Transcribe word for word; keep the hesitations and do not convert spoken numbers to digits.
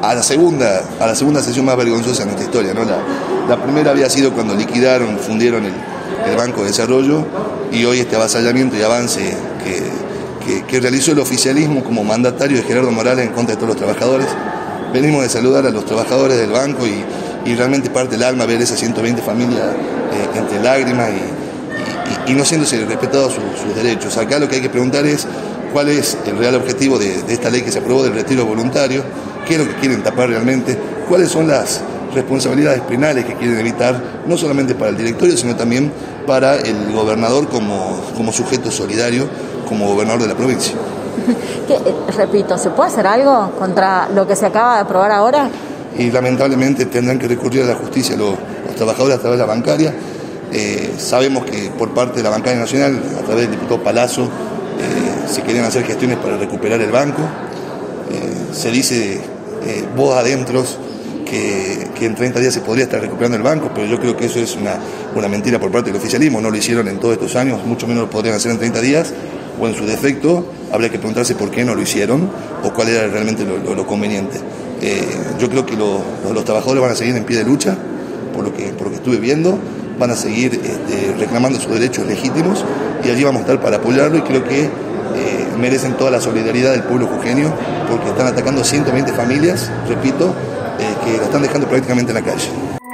a la segunda, a la segunda sesión más vergonzosa de nuestra historia, ¿no? La, la primera había sido cuando liquidaron, fundieron el, el Banco de Desarrollo, y hoy este avasallamiento y avance que, que, que realizó el oficialismo como mandatario de Gerardo Morales en contra de todos los trabajadores. Venimos de saludar a los trabajadores del banco y, y realmente parte el alma ver esas ciento veinte familias eh, entre lágrimas y, y, y no siéndose respetados sus, sus derechos. Acá lo que hay que preguntar es cuál es el real objetivo de, de esta ley que se aprobó del retiro voluntario, qué es lo que quieren tapar realmente, cuáles son las responsabilidades penales que quieren evitar, no solamente para el directorio, sino también para el gobernador como, como sujeto solidario, como gobernador de la provincia. ¿Qué, repito, ¿se puede hacer algo contra lo que se acaba de aprobar ahora? Y lamentablemente tendrán que recurrir a la justicia los, los trabajadores a través de la bancaria. Eh, sabemos que por parte de la bancaria nacional, a través del diputado Palazzo, eh, se querían hacer gestiones para recuperar el banco. Eh, se dice eh, voz adentro que, que en treinta días se podría estar recuperando el banco, pero yo creo que eso es una, una mentira por parte del oficialismo. No lo hicieron en todos estos años, mucho menos lo podrían hacer en treinta días, o en su defecto habría que preguntarse por qué no lo hicieron o cuál era realmente lo, lo, lo conveniente. Eh, yo creo que lo, los, los trabajadores van a seguir en pie de lucha, por lo que, por lo que estuve viendo, van a seguir este, reclamando sus derechos legítimos, y allí vamos a estar para apoyarlo, y creo que eh, merecen toda la solidaridad del pueblo jujeño, porque están atacando ciento veinte familias, repito, eh, que la están dejando prácticamente en la calle.